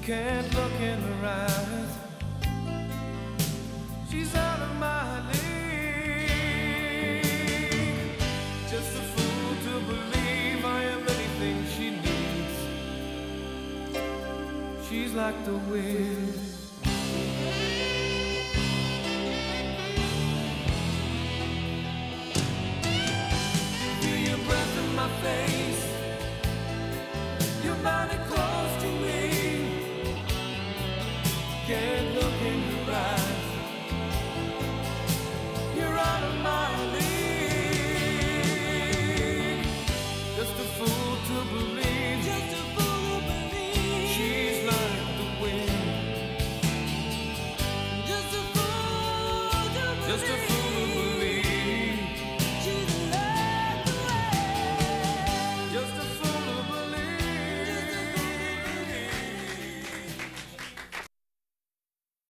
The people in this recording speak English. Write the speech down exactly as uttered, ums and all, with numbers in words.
can't look in her eyes. She's out of my league. Just a fool to believe I am anything she needs. She's like the wind